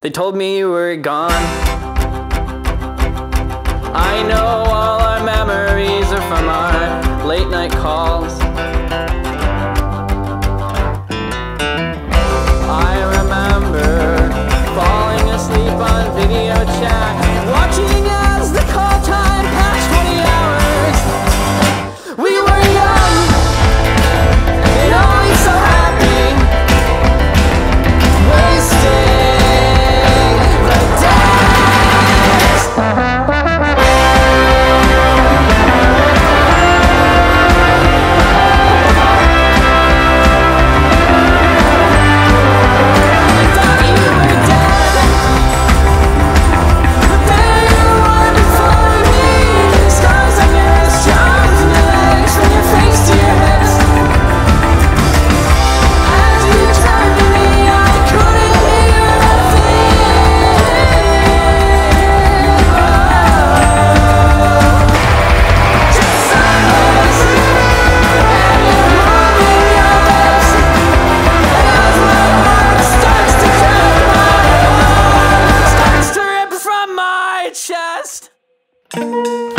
They told me you were gone. I know all our memories are from our late night calls. I remember falling asleep on video chat, watching as the call time passed 20 hours. We were young and always so happy, wasting the days. I thought you were dead, but then you weren't for me. Scars on your wrist, charms on your legs, from your face to your hips. As you turned to me, I couldn't hear a thing. Just silence, and you're moving your lips. And as my heart starts to crack, my heart starts to rip from my chest.